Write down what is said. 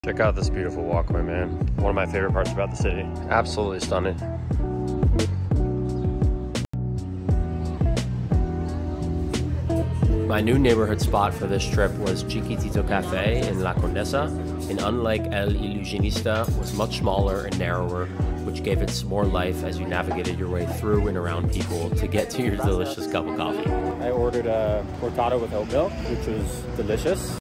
Check out this beautiful walkway, man. One of my favorite parts about the city. Absolutely stunning. My new neighborhood spot for this trip was Chiquitito Cafe in La Condesa, and unlike El Ilusionista, was much smaller and narrower, which gave it some more life as you navigated your way through and around people to get to your delicious cup of coffee. I ordered a cortado with oat milk, which was delicious.